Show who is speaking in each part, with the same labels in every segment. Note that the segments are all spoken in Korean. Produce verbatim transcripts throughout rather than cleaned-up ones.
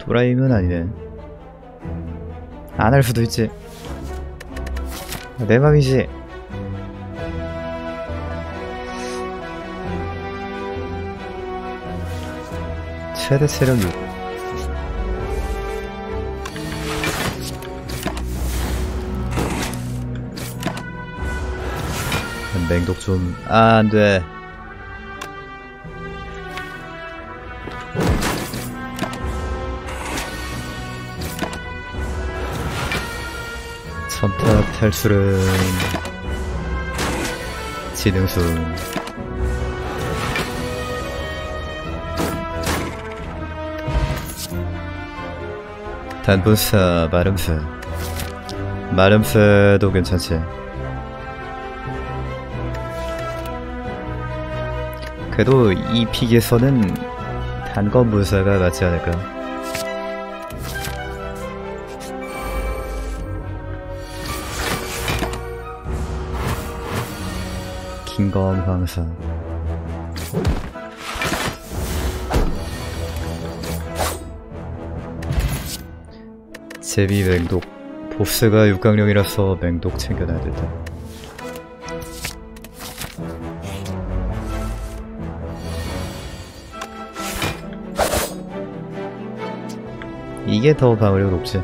Speaker 1: 또라이면 아니네. 안 할 수도 있지. 내 맘이지. 최대 체력 육. 맹독 좀. 아, 안돼. 첨탑 탈출은 지능순. 단분사 마름새. 마름새도 괜찮지. 그래도 이 픽에서는 단검 분사가 맞지 않을까. 긴검 황사. 제비 맹독. 보스가 육강령이라서 맹독 챙겨놔야 될 듯. 이게 더 방어력 높지.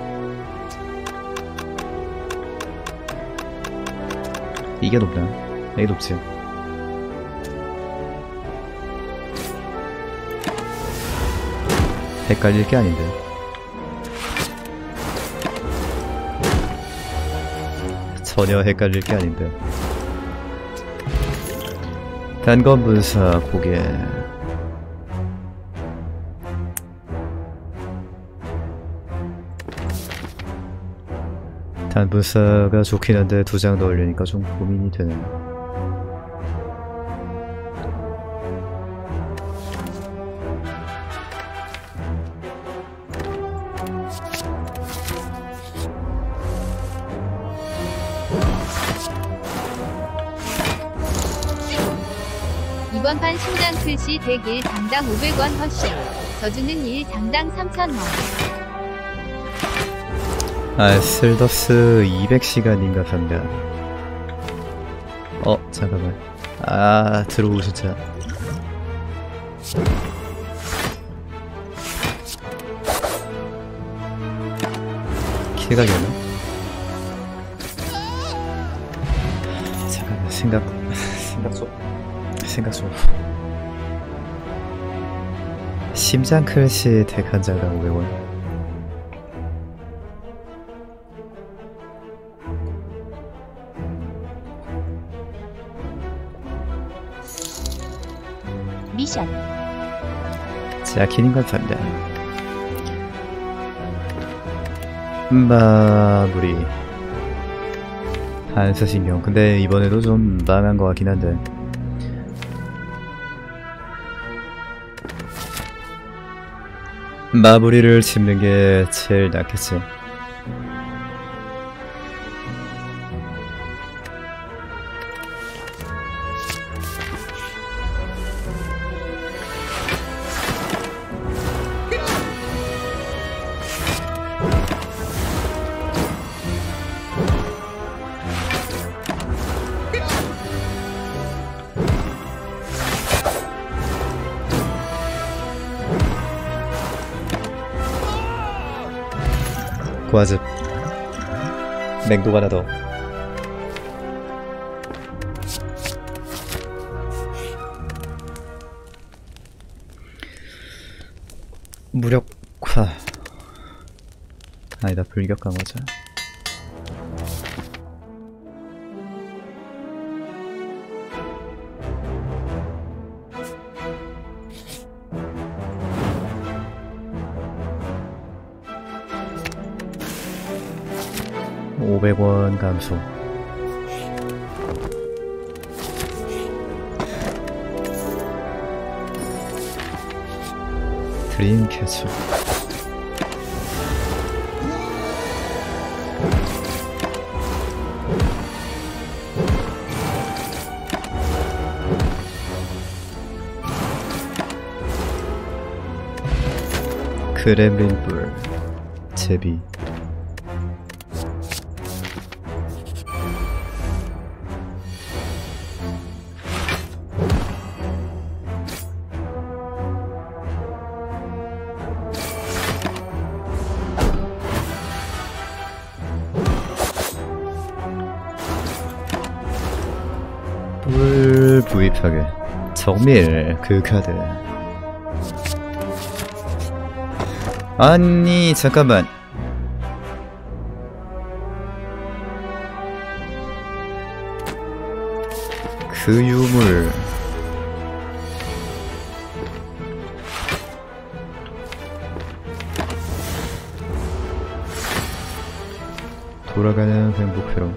Speaker 1: 이게 높나? 이게 높지. 헷갈릴 게 아닌데. 전혀 헷갈릴 게 아닌데. 단검 분사 고개. 단분사가 좋긴 한데 두 장 넣으려니까 좀 고민이 되네.
Speaker 2: 이번 판 심장 클시 덱 일 당당 오백 원 허쉬. 저주는 일 당당 삼천 원.
Speaker 1: 아, 슬더스 이백 시간인가 상당. 어, 잠깐만. 아, 들어오고 진짜. 킬각이었나? 잠깐만, 생각, 생각 좀, 생각 좀. 심장 클시 덱 한 장당 오백 원.
Speaker 2: 미션.
Speaker 1: 자, 키닝 감사합니다. 마무리. 한사신경. 근데 이번에도 좀 망한 것 같긴 한데. 마무리를 짚는 게 제일 낫겠지. 고아즙. 맹독 하나 더. 무력화. 아니다, 불격 강화자. 오백 원 감소. 드림캐쳐. 그렘린불 제비. 뿔 부입하게. 정밀 그 카드. 아니 잠깐만. 그 유물. 돌아가는 행복회로.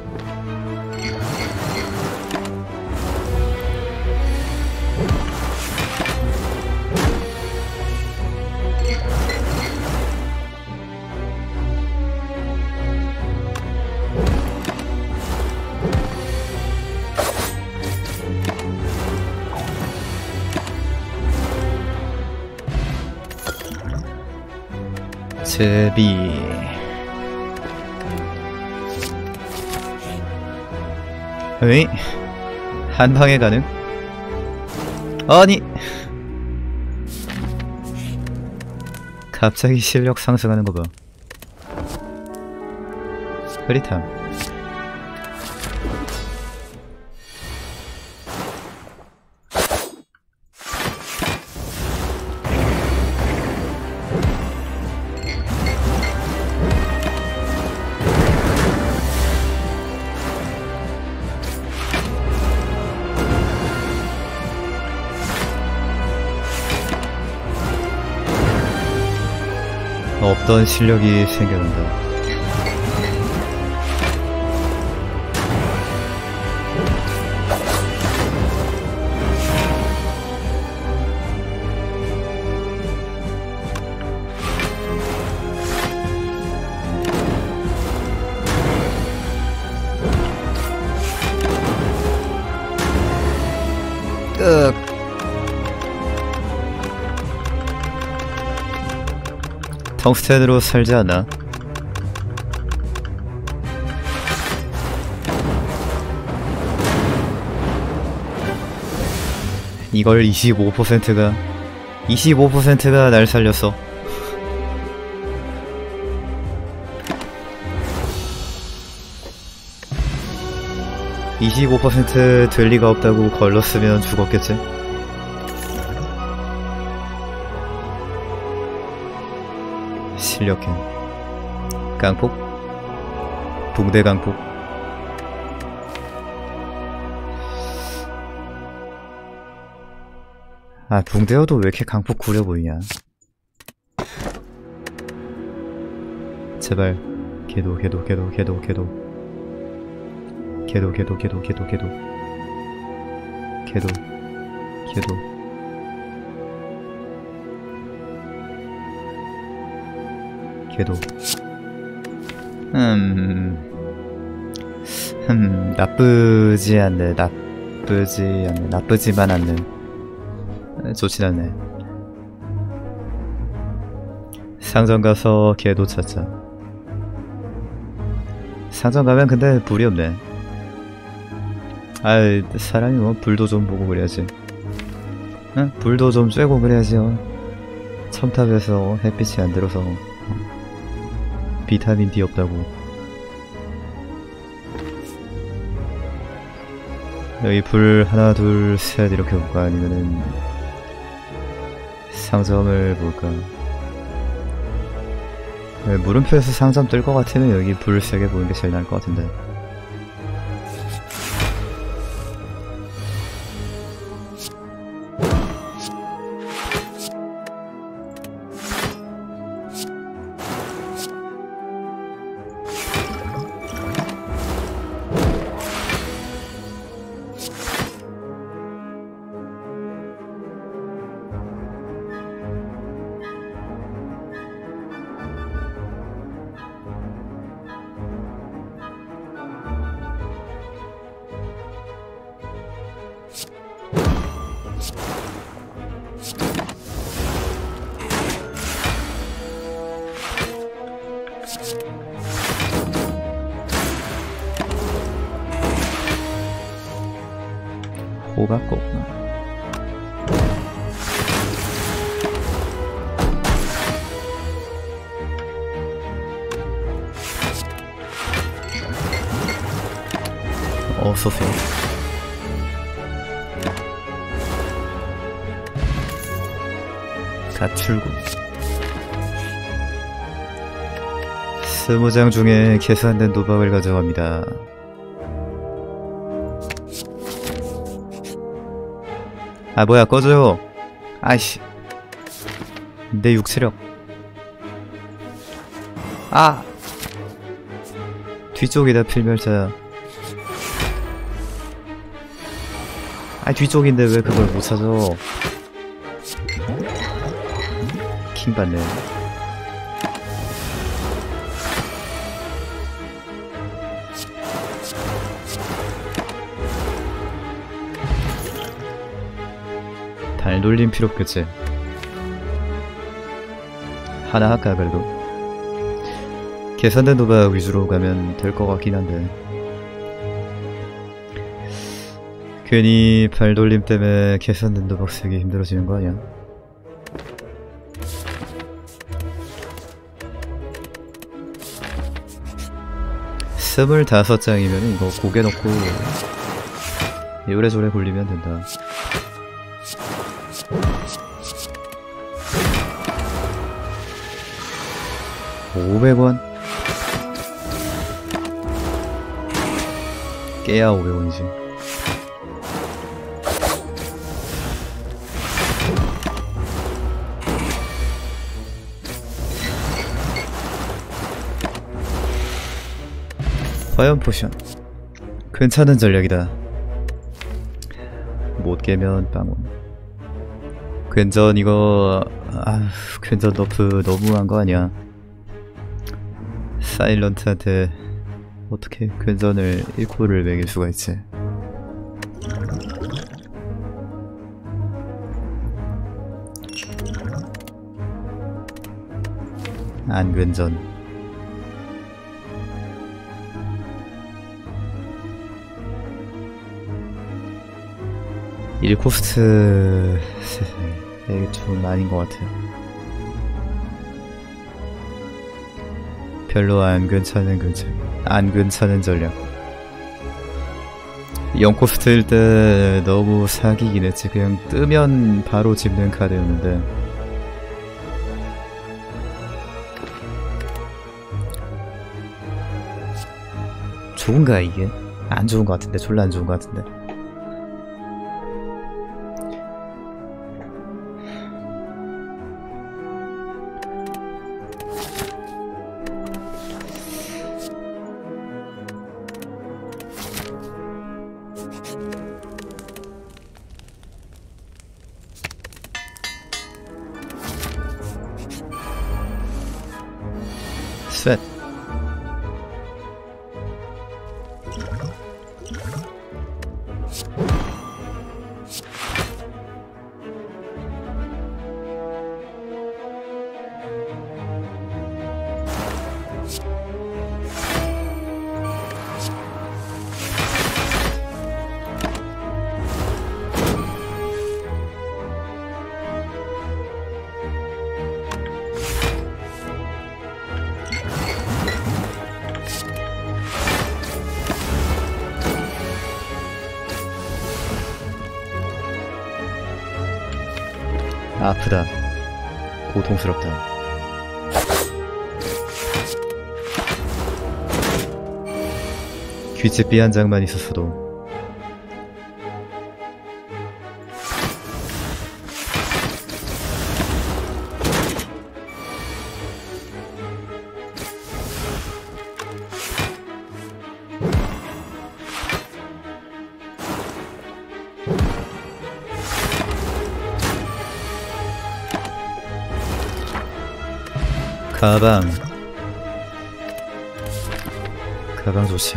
Speaker 1: 제비. 에이? 한방에 가능? 아니! 갑자기 실력 상승하는 거 봐. 흐릿함. 없던 실력이 생겨난다. 끝. 텅스텐으로 살지 않아? 이걸 이십오 퍼센트가 이십오 퍼센트가 날 살렸어. 이십오 퍼센트 될 리가 없다고 걸렀으면 죽었겠지? 실력행 강폭? 붕대 강폭? 아 붕대여도 왜 이렇게 강폭 구려 보이냐. 제발 개도 개도 개도 개도 개도 개도 개도 개도 개도 개도 개도 개도 걔도 음... 음... 나쁘지 않네. 나쁘지 않네. 나쁘지만 않네. 좋진 않네. 상점 가서 걔도 찾자. 상점 가면 근데 불이 없네. 아이 사람이 뭐 불도 좀 보고 그래야지. 응? 불도 좀 쬐고 그래야지요. 첨탑에서 햇빛이 안 들어서 비타민 D 없다고. 여기 불 하나 둘 셋 이렇게 볼까? 아니면은 상점을 볼까? 네, 물음표에서 상점 뜰 것 같으면 여기 불 세 개 보는 게 제일 나을 것 같은데. 뽑았고. 어서오세요. 갓 출구. 스무 장 중에 계산된 도박을 가져갑니다. 아 뭐야 꺼져요. 아이씨 내 육체력. 아 뒤쪽이다 필멸자야. 아 뒤쪽인데 왜 그걸 못 찾아. 킹받네. 발 돌림 필요 없겠지. 하나 할까 그래도. 계산된 도박 위주로 가면 될 것 같긴 한데 괜히 발 돌림 때문에 계산된 도박 세기 힘들어지는 거 아니야? 스물다섯 장이면 이거 고개 넣고 요래조래 굴리면 된다. 오백 원? 깨야 오백 원이지. 화염 포션 괜찮은 전략이다. 못 깨면 빵원. 괜전 이거 아 괜전 너프 너무한 거 아니야. 사일런트한테 어떻게 괜전을 일 코를 매길 수가 있지. 안 괜전. 일 코스트 이게 좀 아닌 것 같아요. 별로 안 괜찮은 근처, 안 괜찮은 전략. 영 코스트일 때 너무 사기긴 했지. 그냥 뜨면 바로 집는 카드였는데 좋은가 이게? 안 좋은 것 같은데. 졸라 안 좋은 것 같은데. 셋. 아프다. 고통스럽다. 귀집비 한 장만 있었어도. 가방. 가방 좋지.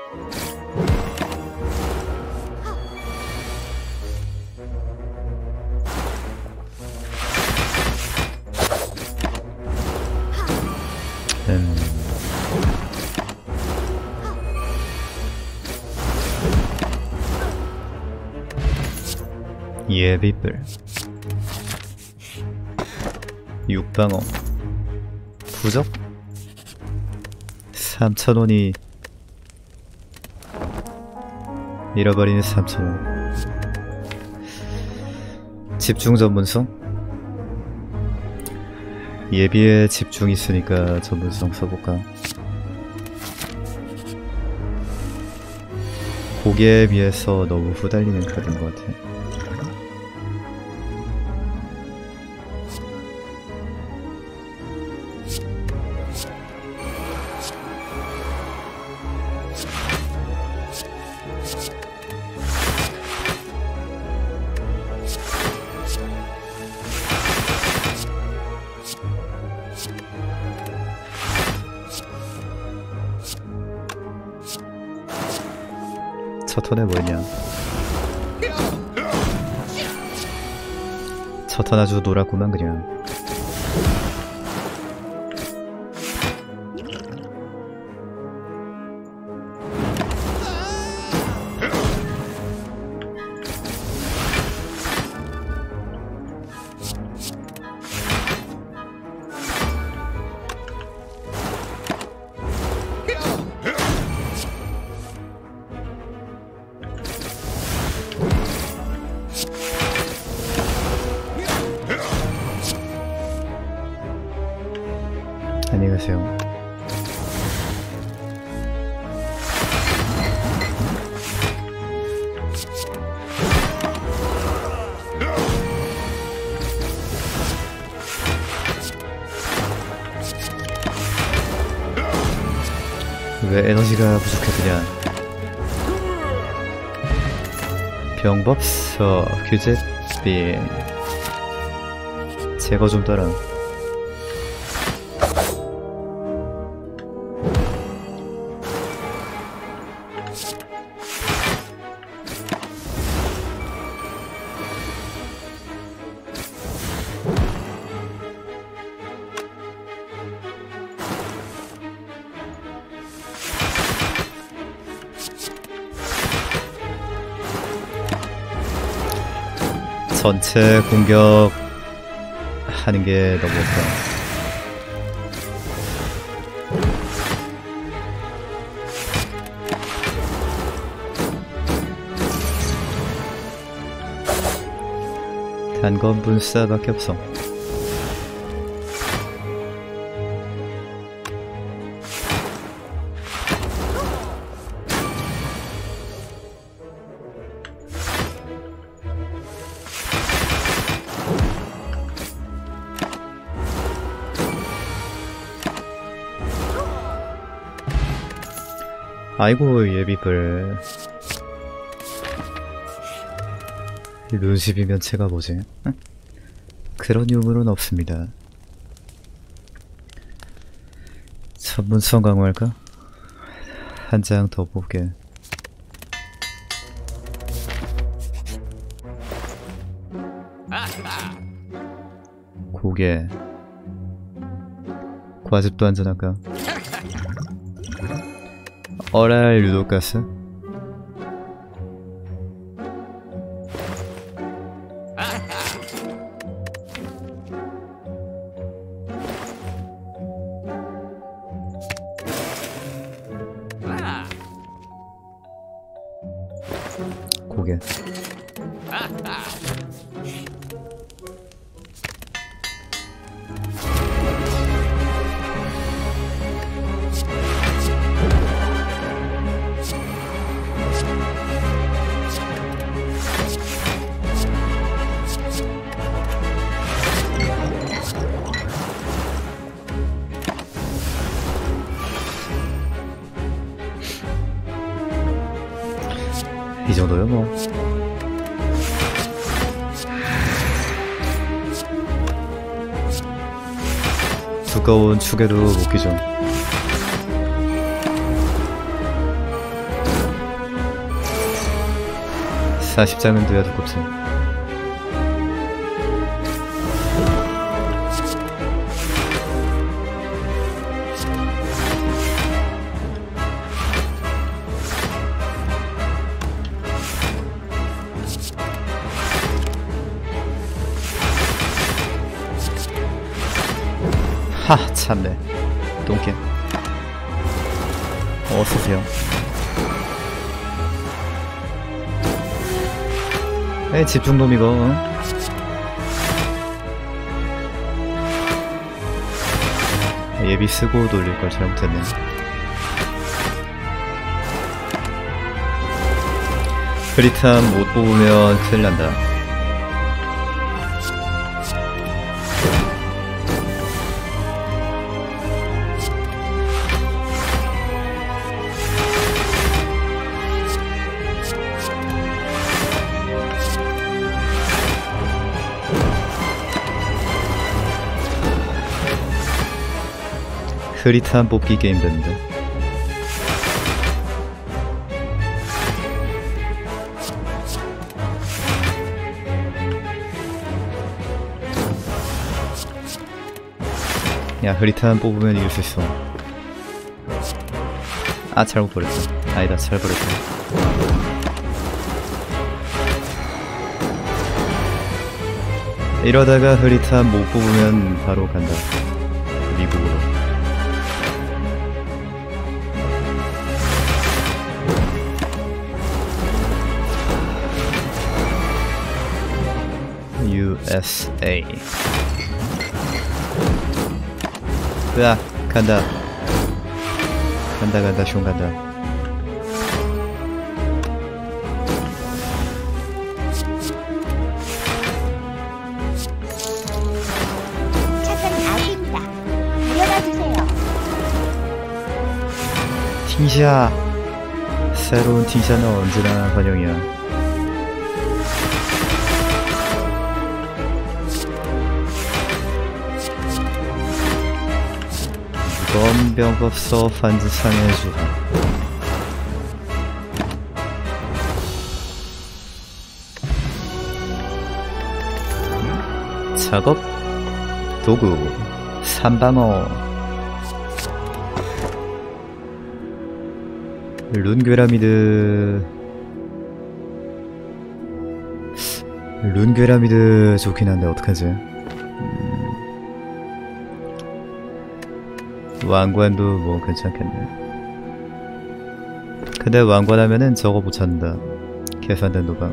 Speaker 1: 음. 예비불 육방어 부적 삼천 원이 잃어버린 삼천 원 집중 전문성 예비에 집중 있으니까 전문성 써볼까. 고개에 비해서 너무 후달리는 카드인 것 같아. 첫 턴에 뭐였냐? 첫 턴 아주 놀았구만 그냥. 안녕히 가세요. 왜 에너지가 부족해지냐? 병법서 규제비 제거 좀 따라. 전체 공격 하는 게 너무 없다. 단검 분사밖에 없어. 아이고 예비불. 룬십이면 제가 뭐지? 응? 그런 유물은 없습니다. 전문성 강화할까? 한 장 더 뽑게. 고개 과즙도 한잔할까? 어랄 유독가스? 고개 이 정도요 뭐. 두꺼운 축에도 못 끼죠. 사십 장은 돼야 두껍지. 하, 참네. 똥개. 어서오세요. 에이, 집중놈 이거. 응? 예비 쓰고 돌릴 걸 잘못했네. 그리탐 못 뽑으면 큰일 난다. 흐릿한 뽑기 게임 됐는데. 야, 흐릿한 뽑으면 이길 수 있어. 아, 잘못 버렸다. 아니다, 잘 버렸다. 이러다가 흐릿한 못 뽑으면 바로 간다. 미국으로. 유에스에이. 으악, 간다. 간다, 간다, 숑 간다.
Speaker 3: 착한 아기입니다. 데려다 주세요.
Speaker 1: 팅샤. 새로운 팅샤는 언제나 환영이야. 검병법서 반드 상해주라. 작업 도구 삼방어 룬괴라미드. 룬괴라미드 좋긴 한데 어떡하지? 왕관도 뭐 괜찮겠네. 근데 왕관하면은 저거 못 찾는다. 계산된 도박.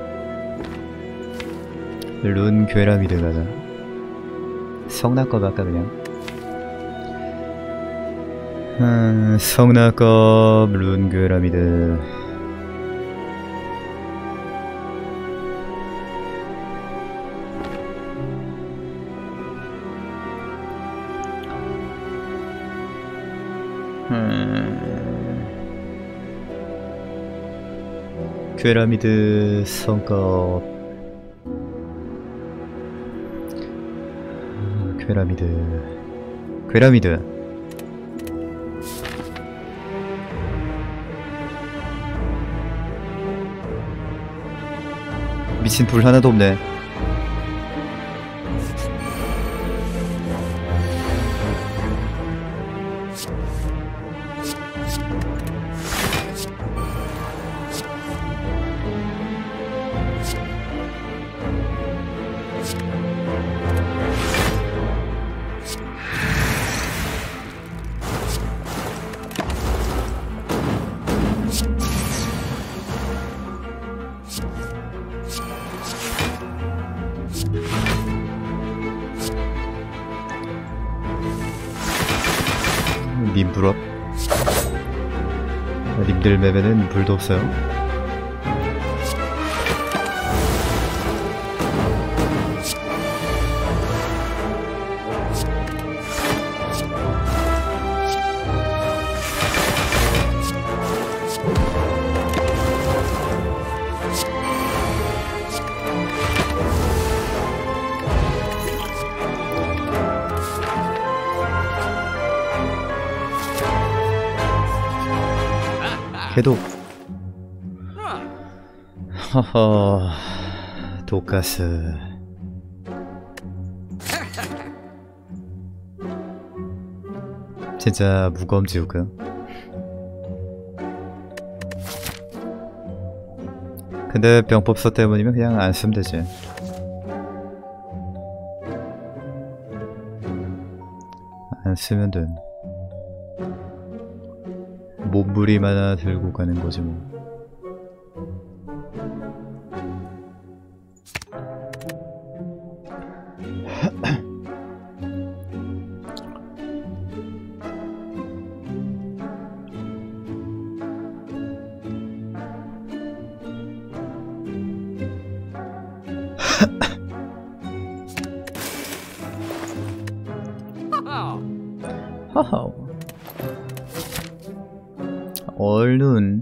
Speaker 1: 룬 괴라미드 가자. 성나껏 할까 그냥. 음, 성나껏 룬 괴라미드. 음... 괴라미드 성급. 괴라미드 괴라미드 미친 불 하나도 없네. 님 불업? 님들 맵에는 불도 없어요. 해독. 허허, 독가스. 진짜 무검지우가. 근데 병법서 때문이면 그냥 안 쓰면 되지. 안 쓰면 돼. 몸부림 하나 들고 가는 거지 뭐. 허허. 얼른.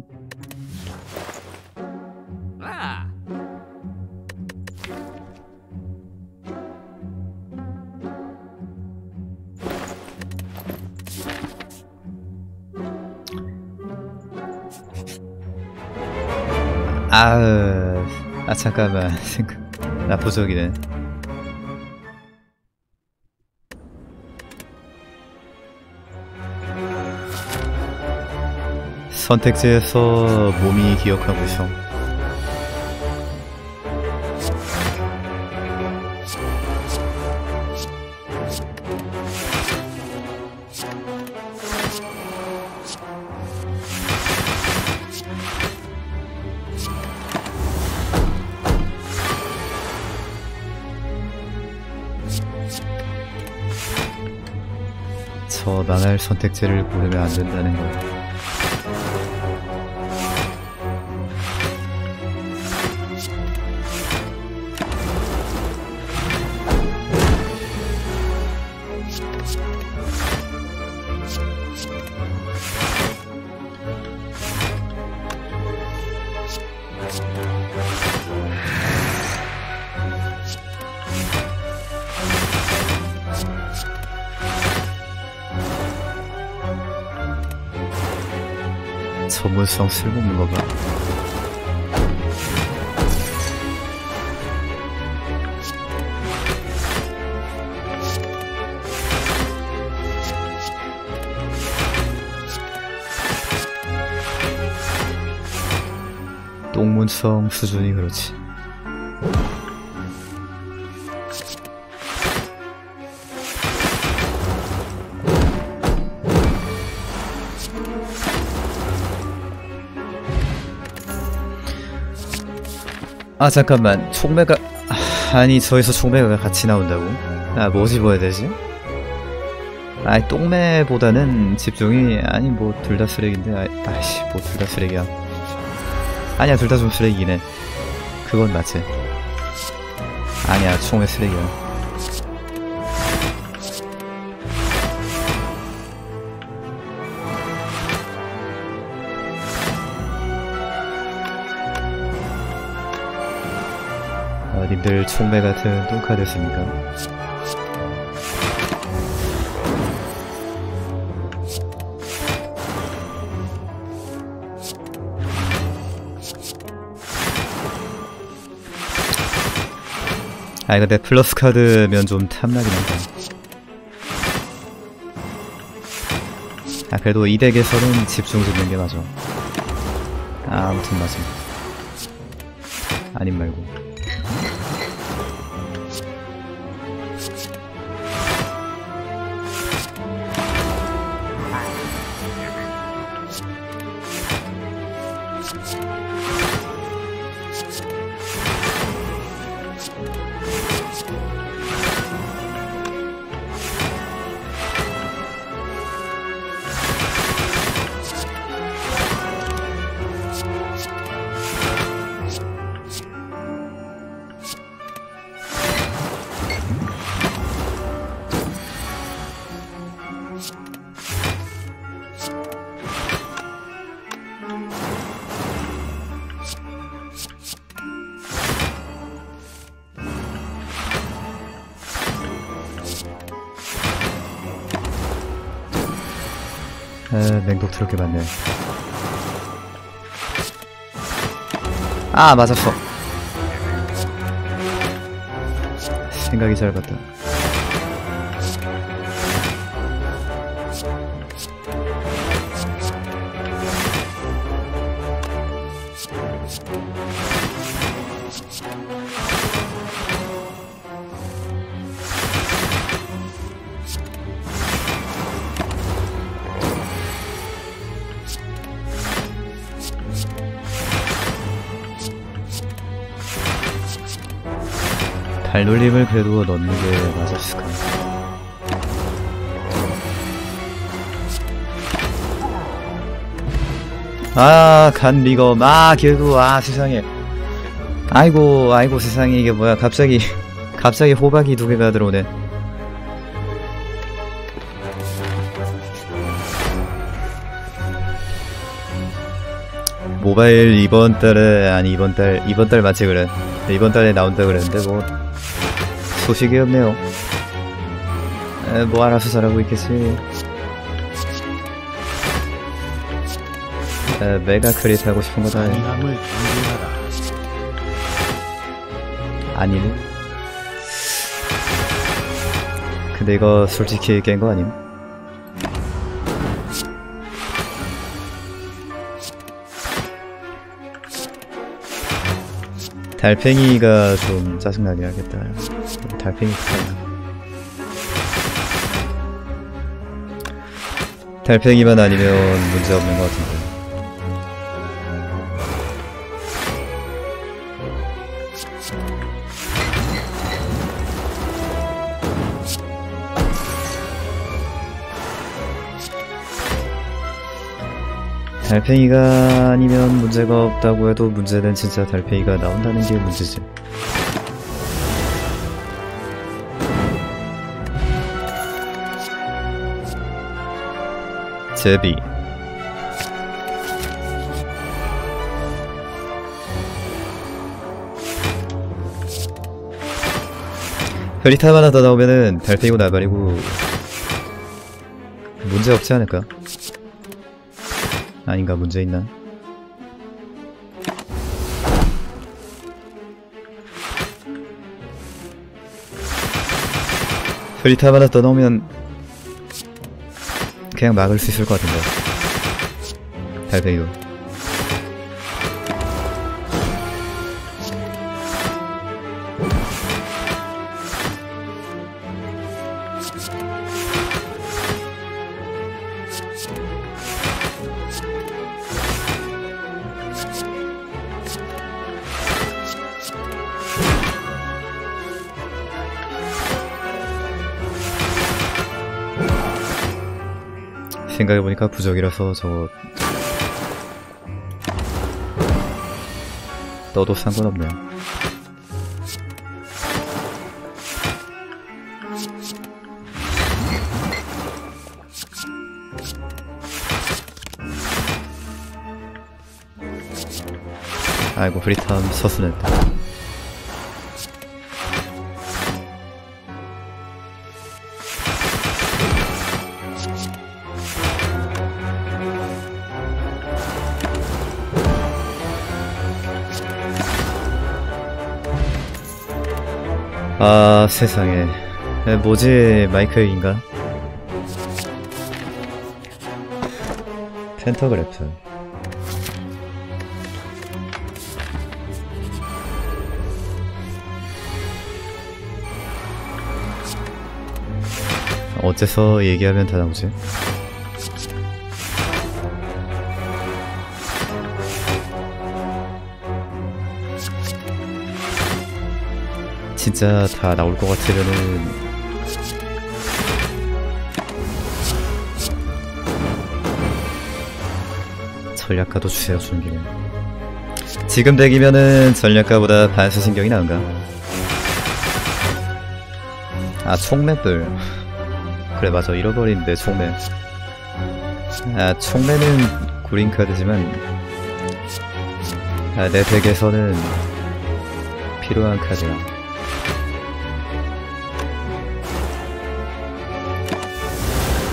Speaker 1: 아, 아 잠깐만. 나 부적이네. 선택지에서 몸이 기억하고 있어. 저 나날 선택지를 고르면 안 된다는 거야. 전문성 쓸모없는 거 봐. 똥문성 수준이 그렇지. 아 잠깐만, 총매가 아니 저기서 총매가 같이 나온다고? 아 뭐 집어야 되지? 아니 똥매보다는 집중이 아니 뭐 둘 다 쓰레기인데. 아, 아이씨 뭐 둘 다 쓰레기야. 아니야 둘 다 좀 쓰레기네. 그건 맞지. 아니야 총매 쓰레기야. 어, 님들 총매 같은 똥카 됐습니까? 아니 근데 플러스 카드면 좀 탐나긴 한다. 아 그래도 이 덱에서는 집중 짓는 게 맞아. 아 아무튼 맞아. 아님 말고. 에, 맹독 트럭이 많네. 아 맞았어. 생각이 짧았다. 발놀림을 그래도 넣는 게 맞았을까. 아, 간 리검. 아, 결국, 아, 세상에. 아이고, 아이고, 세상에. 이게 뭐야. 갑자기, 갑자기 호박이 두 개가 들어오네. 모바일 이번 달에, 아니, 이번 달, 이번 달 맞지, 그래. 이번 달에 나온다 그랬는데, 뭐, 소식이 없네요. 에, 뭐, 알아서 잘하고 있겠지. 에, 메가 크릿 하고 싶은 거다.
Speaker 4: 강함을 경계하라.
Speaker 1: 아니네. 근데 이거 솔직히 깬 거 아님? 달팽이가 좀 짜증나게 하겠다. 달팽이 크다. 달팽이만 아니면 문제 없는 것 같은데. 달팽이가 아니면 문제가 없다고 해도 문제는 진짜 달팽이가 나온다는 게 문제지. 제비. 흐릿함 하나 더 나오면은 달팽이고 나발이고 문제 없지 않을까? 아닌가? 문제 있나? 흐릿함 하나 더 나오면 그냥 막을 수 있을 것 같은데. 달팽이로. 생각해보니까 부적이라서 저거 떠도 상관없네. 아이고 흐릿함 서순했다. 아 세상에. 에, 뭐지? 마이크인가? 펜터그래프. 어째서 얘기하면 다 나오지? 진짜 다 나올 것 같으면은 전략가도 주세요. 주는 김에. 지금 덱이면은 전략가보다 반수신경이 나은가? 아 총맵들. 그래 맞아 잃어버린데 총매. 아 총매는 구린카드지만 아, 내 덱에서는 필요한 카드야.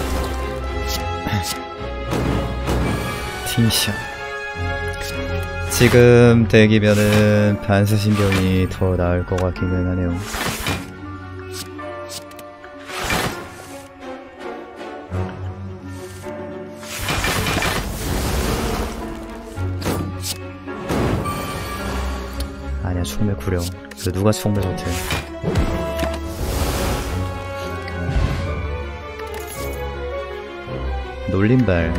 Speaker 1: 팀샷. 지금 덱이면은 반사신경이 더 나을 것 같기는 하네요. 아니야, 총매 구려. 그 누가 총매 못해. 놀림발.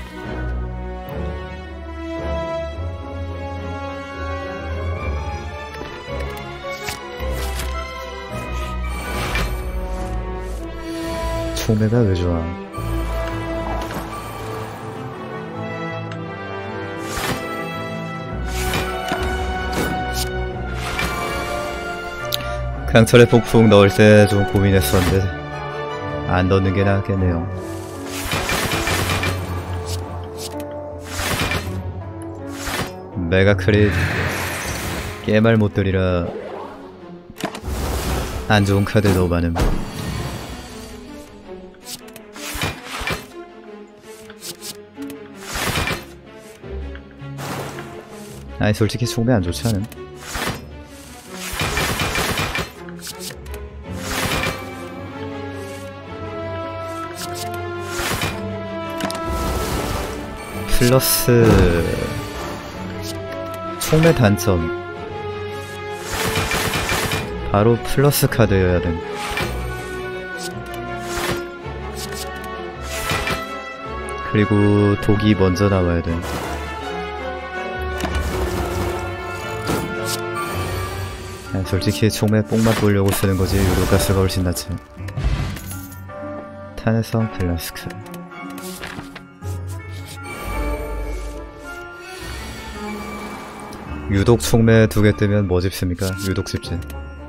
Speaker 1: 총매가 왜 좋아? 강철의 폭풍 넣을 때 좀 고민했었는데 안 넣는 게 낫겠네요. 메가 크릿 깨말 못들이라 안 좋은 카드 너무 많음. 아니 솔직히 총매 안 좋지 않음? 플러스 총매 단점 바로 플러스 카드여야 됨. 그리고 독이 먼저 나와야 됨. 솔직히 총매 뽕맛 보려고 쓰는 거지 유도가스가 훨씬 낫지. 탄성 플라스크. 유독 총매 두 개 뜨면 뭐 집습니까? 유독 집지.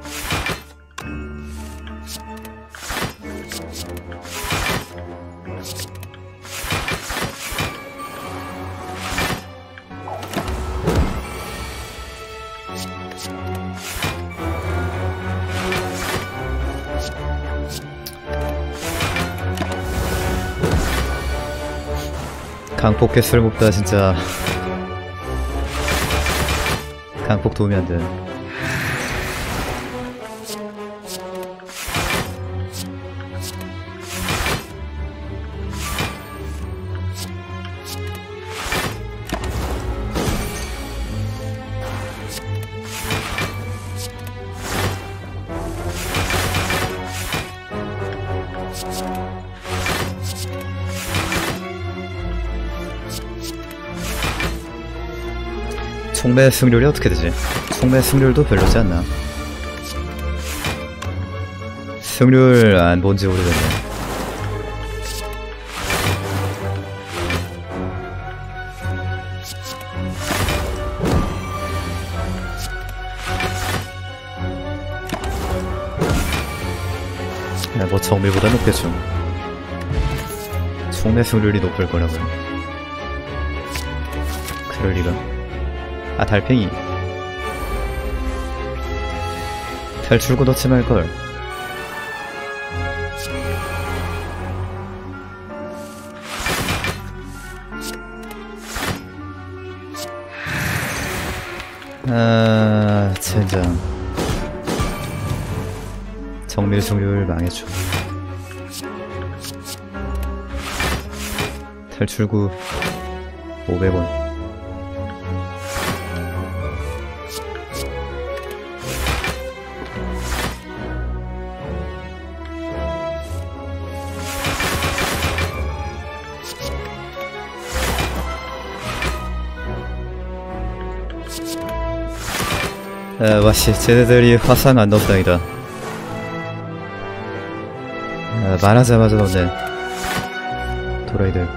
Speaker 1: 강폭 쓸모없다 진짜. 강폭 도움이 안 돼. 총매 승률이 어떻게 되지? 총매 승률도 별로지 않나? 승률 안 본지 오래됐네. 야, 뭐 정밀보다 높겠죠. 총매 승률이 높을 거라고요. 그럴 리가. 아, 달팽이. 탈출구 넣지 말걸. 아, 젠장. 정밀 승률 망했죠. 탈출구 오백 원. 아, 와씨, 쟤네들이 화상 안 넣었다니다. 아, 말하자마자 넣네. 도라이들.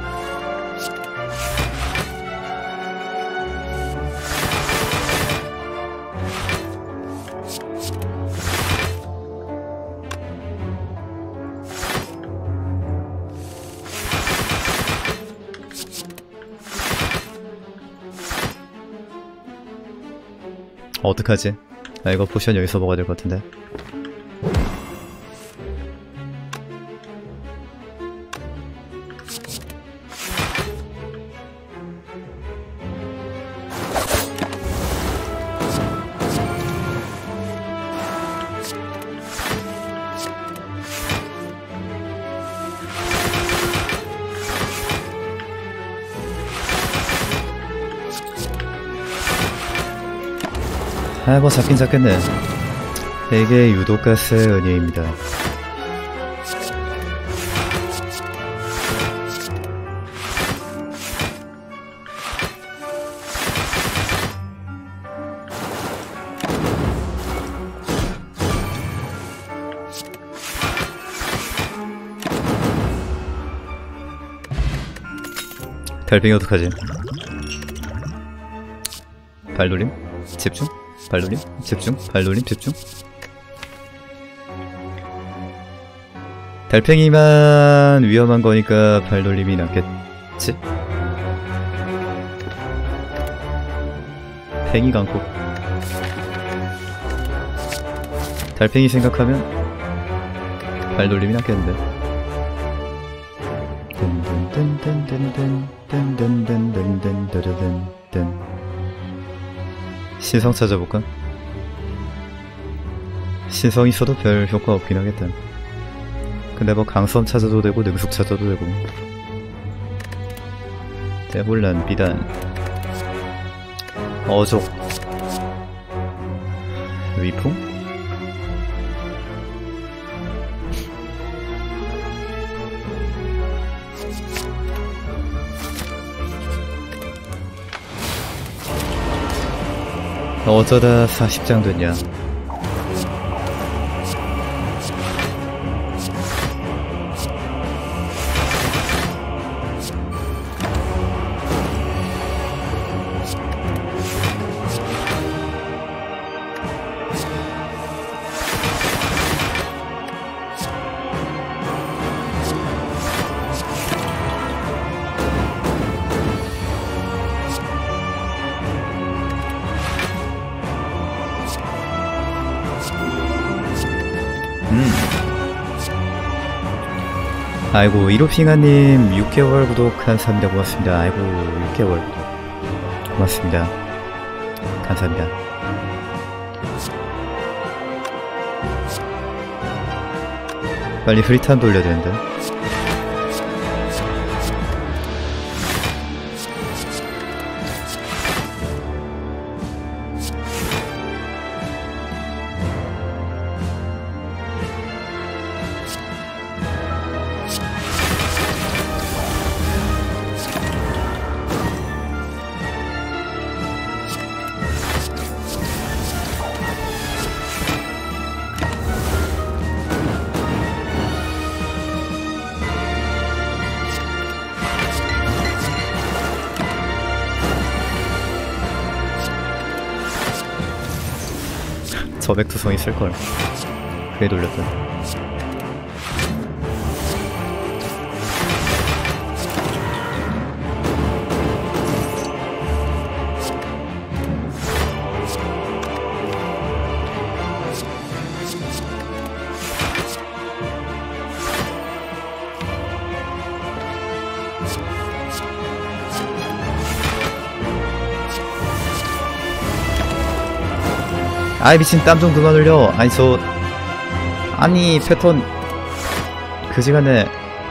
Speaker 1: 어떡하지? 나 이거 포션 여기서 먹어야 될 것 같은데. 아, 뭐 잡긴 잡겠네. 이게 유독가스의 은혜입니다. 달팽이 어떡하지? 발놀림? 집중? 발놀림? 집중? 발놀림? 집중? 달팽이만 위험한 거니까 발놀림이 낫겠지? 팽이 강국. 달팽이 생각하면 발놀림이 낫겠는데. 신성 찾아볼까? 신성 있어도 별 효과 없긴 하겠다. 근데 뭐 강섬 찾아도 되고 능숙 찾아도 되고. 대혼란, 비단, 어족, 위풍? 어쩌다 사십 장 됐냐. 아이고, 이로핑아님 육 개월 구독 감사합니다. 고맙습니다. 아이고, 육 개월 구독 고맙습니다. 감사합니다. 빨리 프리타임 돌려야 되는데. 저백투성 있을걸. 그게 돌렸다. 아이 미친, 땀 좀 그만 흘려. 아니 저 아니 패턴 그지간에.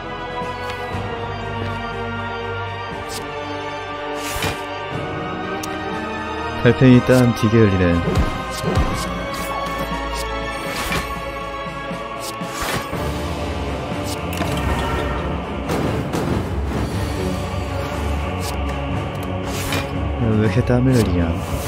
Speaker 1: 달팽이 땀 되게 흘리네. 왜 이렇게 땀을 흘리냐.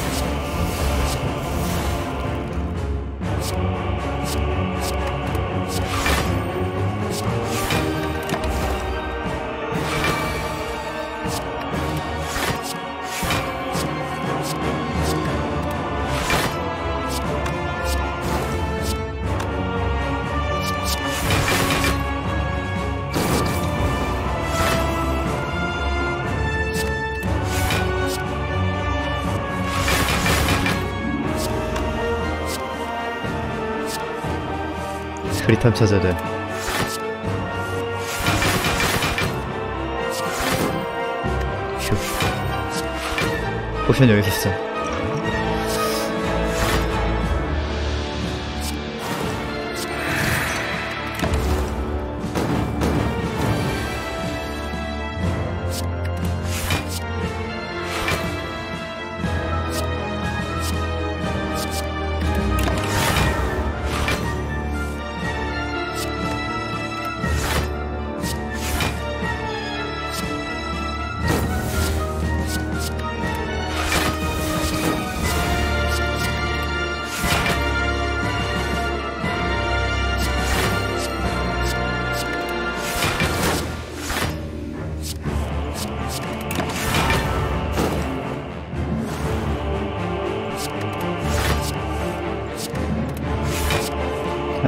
Speaker 1: 프리타임 찾아야 돼. 휴. 포션 여기 있어.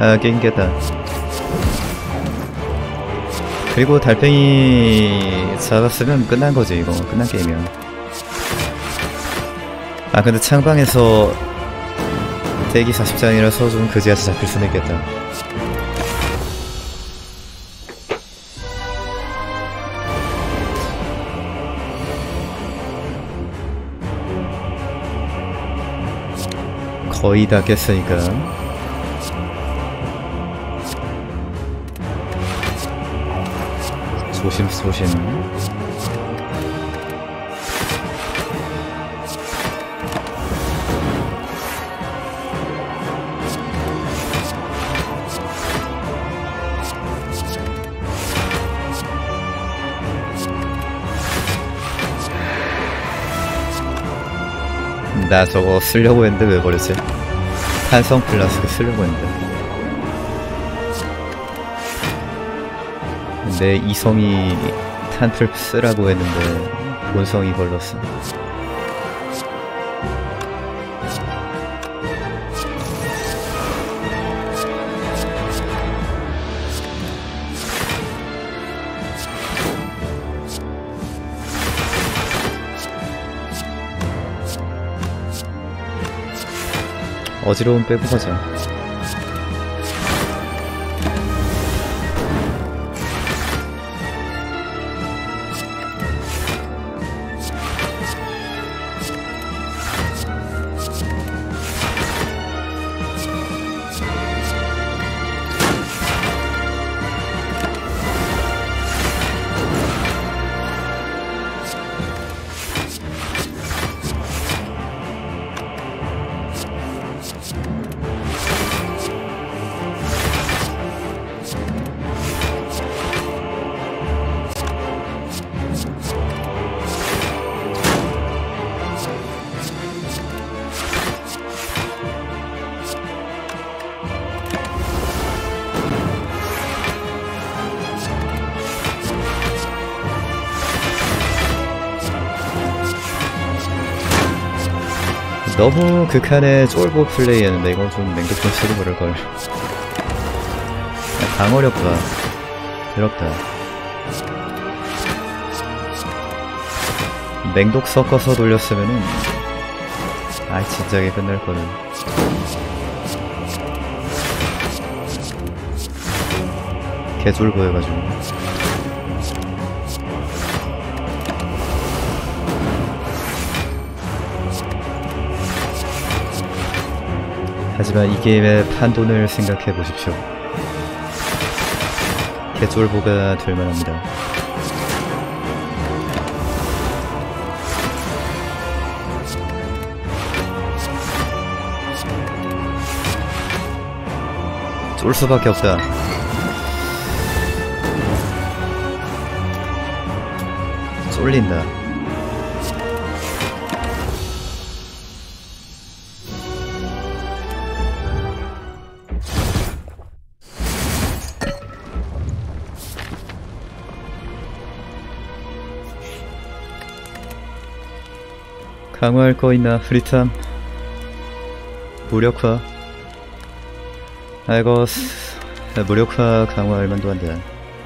Speaker 1: 아, 게임 깼다. 그리고 달팽이 잡았으면 끝난 거지, 이거. 끝난 게임이야. 아, 근데 창방에서 대기 사십 장이라서 좀 그지같이 잡힐 수는 있겠다. 거의 다 깼으니까. 조심조심. 나 저거 쓰려고 했는데 왜 버렸지? 탄성 플라스크 쓰려고 했는데. 내 이성이 탄플 쓰라고 했는데 본성이 걸렸어. 어지러움 빼고 가자. 너무 극한의 쫄보 플레이였는데 이건 좀 맹독 좀 쓰고 그럴걸. 야, 방어력 봐. 더럽다. 맹독 섞어서 돌렸으면은 아이 진작에 끝날거든. 개쫄보여가지고. 하지만 이 게임의 판돈을 생각해 보십시오. 개쫄보가 될 만합니다. 쫄 수밖에 없다. 쫄린다. 강화할 거 있나? 프리탐 무력화. 아이고 무력화 강화할 만도 한데.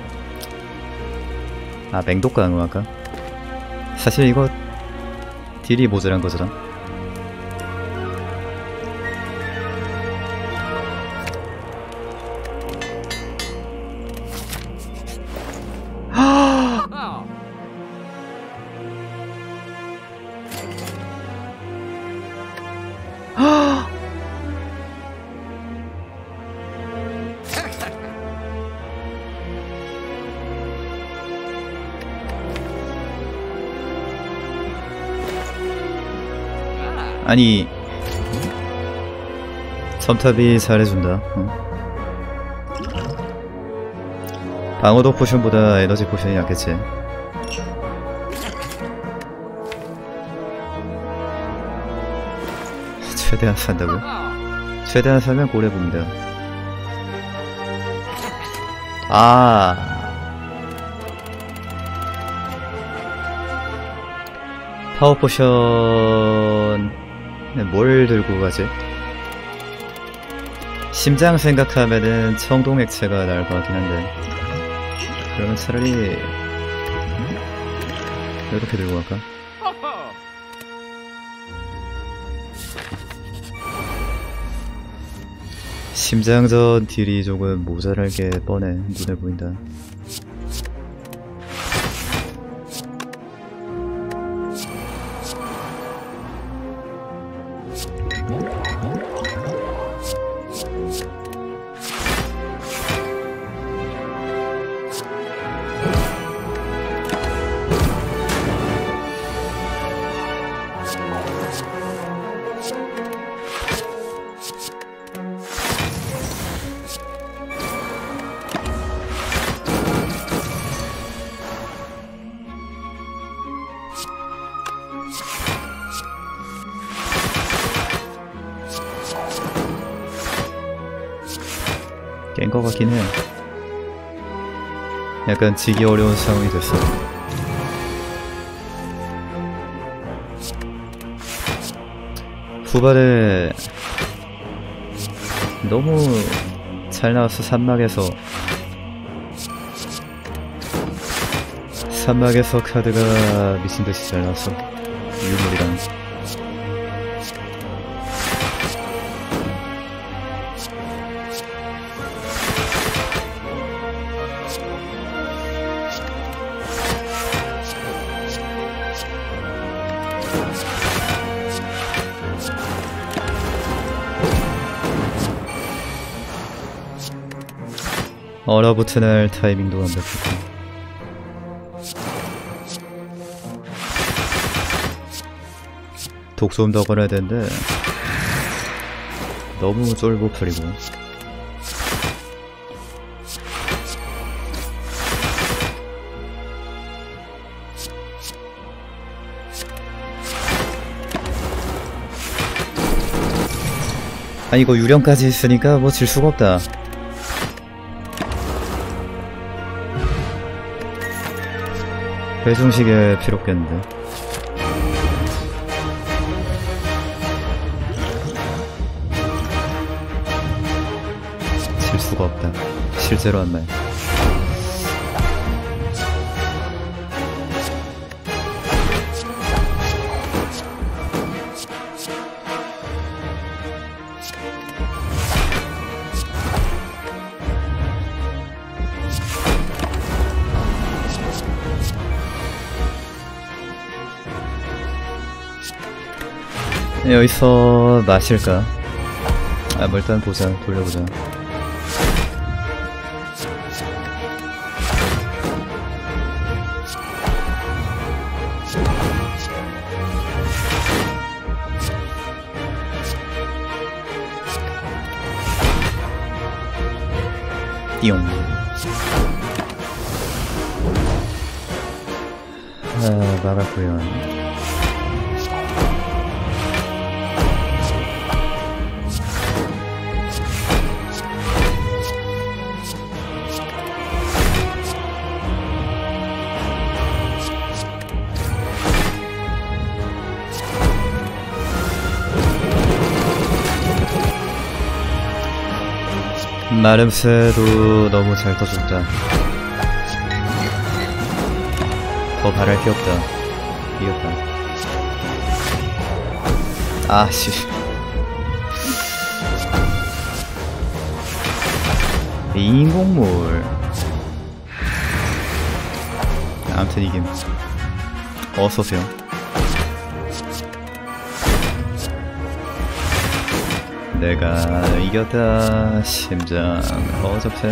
Speaker 1: 아 맹독 강화할까? 사실 이거 딜이 모자란 거잖아. 아니 첨탑이 잘해준다. 어? 방어도 포션보다 에너지 포션이 약했지. 최대한 산다고요? 최대한 사면 고래봅니다. 아 파워 포션 뭘 들고 가지? 심장 생각하면은 청동액체가 나을 것 같긴 한데 그러면 차라리 이렇게 들고 갈까? 심장전 딜이 조금 모자랄게 뻔해. 눈에 보인다. 깬 것 같긴 해. 약간 지기 어려운 상황이 됐어. 후반에 너무 잘 나왔어. 산막에서 산막에서 카드가 미친듯이 잘 나왔어. 유물이랑 얼어붙을 타이밍도 완벽했고. 독소음 더 걸어야 되는데 너무 쫄고 풀이고. 아 이거 유령까지 있으니까 뭐 질 수가 없다. 배송식에 필요 없겠는데. 질 수가 없다. 실제로 한 말. 여기서 마실까? 아, 뭐 일단 보자. 돌려보자. 띠용. 아, 막았구요. 마름새도 너무 잘 터졌다. 더 바랄 게 없다. 이겼다. 아씨. 인공물. 아무튼 이김. 어서오세요. 내가 이겼다. 심장 어접해.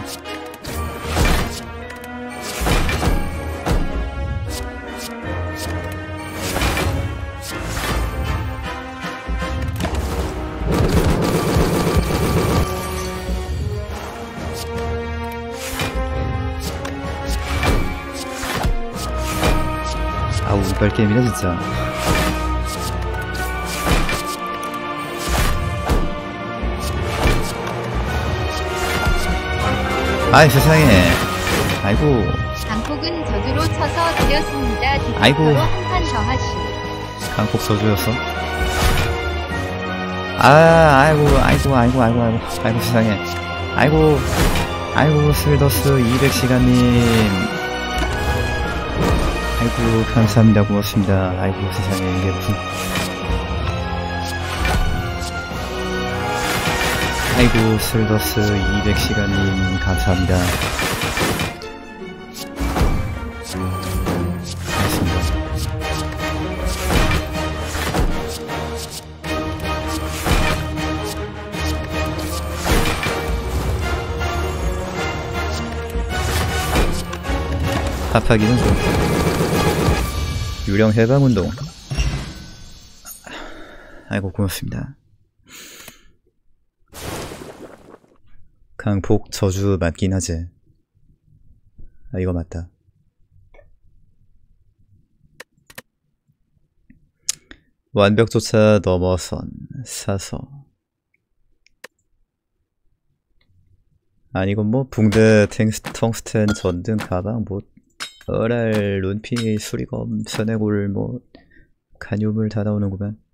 Speaker 1: 아우 이빨 게임이네 진짜. 아이 세상에. 아이고.
Speaker 2: 강폭은 저주로 쳐서 드렸습니다.
Speaker 1: 아이고.
Speaker 2: 한 판 더 하시.
Speaker 1: 강폭 저주였어? 아, 아이고, 아이고, 아이고, 아이고, 아이고, 아이고, 세상에. 아이고, 아이고, 슬더스 이백 시간님. 아이고, 감사합니다. 고맙습니다. 아이고, 세상에, 이게 무슨. 아이고, 슬더스 이백 시간님, 감사합니다. 고맙습니다. 합하기는 좀 유령 해방운동. 아이고 고맙습니다. 강폭 저주 맞긴 하지. 아 이거 맞다. 완벽조차 넘어선 사서. 아니 이건 뭐 붕대 탱스, 텅스텐 전등 가방 뭐 어랄 룬피 수리검 선해골 뭐 간유물 다 나오는구만.